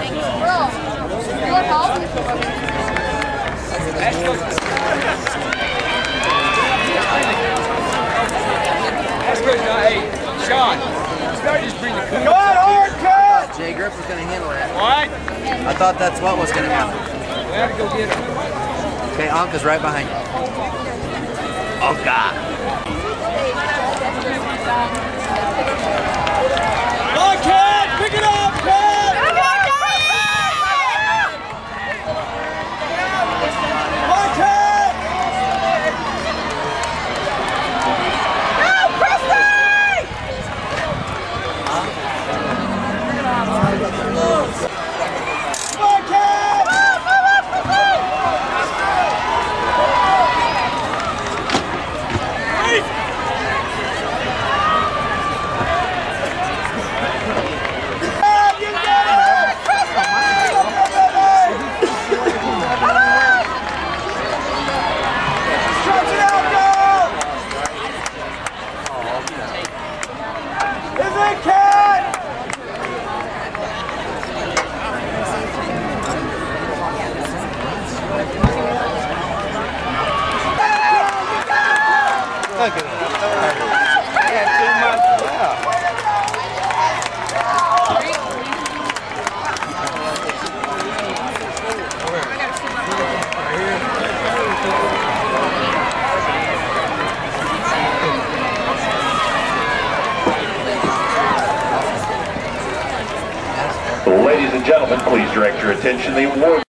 Hey, Sean, just bring the coon. Go on, hard cut! Jay Griff was going to handle that. What? I thought that's what was going to happen. We had to go get him. Okay, Anka's right behind you. Anka! Come on, Cat! Pick it up, Cat! Come on, Cat! Go, Chrissy! Come on, Cat! Look at that. Yeah, too much left. Ladies and gentlemen, please direct your attention. The award